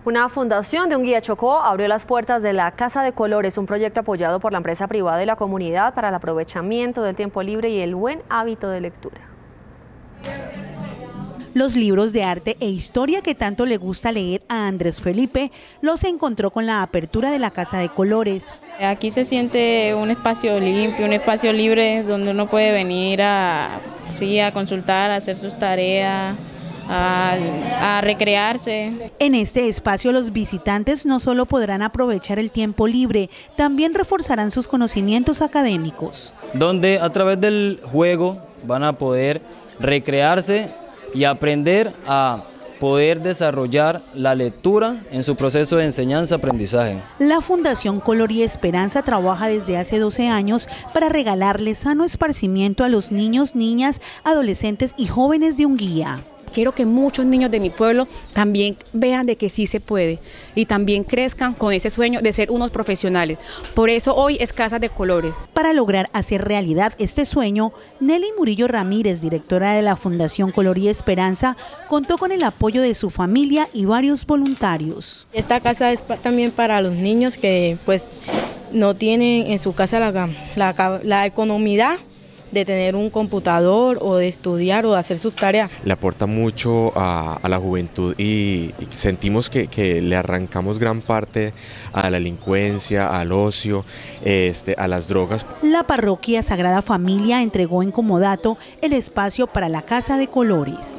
Una fundación de Unguía, Chocó, abrió las puertas de la Casa de Colores, un proyecto apoyado por la empresa privada y la comunidad para el aprovechamiento del tiempo libre y el buen hábito de lectura. Los libros de arte e historia que tanto le gusta leer a Andrés Felipe los encontró con la apertura de la Casa de Colores. Aquí se siente un espacio limpio, un espacio libre donde uno puede venir a consultar, a hacer sus tareas, a recrearse. En este espacio los visitantes no solo podrán aprovechar el tiempo libre, también reforzarán sus conocimientos académicos. Donde a través del juego van a poder recrearse y aprender a poder desarrollar la lectura en su proceso de enseñanza-aprendizaje. La Fundación Color y Esperanza trabaja desde hace 12 años para regalarle sano esparcimiento a los niños, niñas, adolescentes y jóvenes de Unguía. Quiero que muchos niños de mi pueblo también vean de que sí se puede y también crezcan con ese sueño de ser unos profesionales. Por eso hoy es Casa de Colores. Para lograr hacer realidad este sueño, Nelly Murillo Ramírez, directora de la Fundación Color y Esperanza, contó con el apoyo de su familia y varios voluntarios. Esta casa es también para los niños que pues no tienen en su casa la economía de tener un computador o de estudiar o de hacer sus tareas. Le aporta mucho a la juventud y sentimos que le arrancamos gran parte a la delincuencia, al ocio, a las drogas. La parroquia Sagrada Familia entregó en comodato el espacio para la Casa de Colores.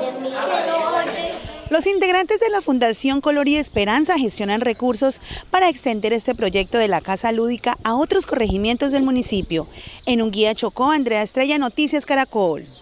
Los integrantes de la Fundación Color y Esperanza gestionan recursos para extender este proyecto de la Casa Lúdica a otros corregimientos del municipio. En Unguía, Chocó, Andrea Estrella, Noticias Caracol.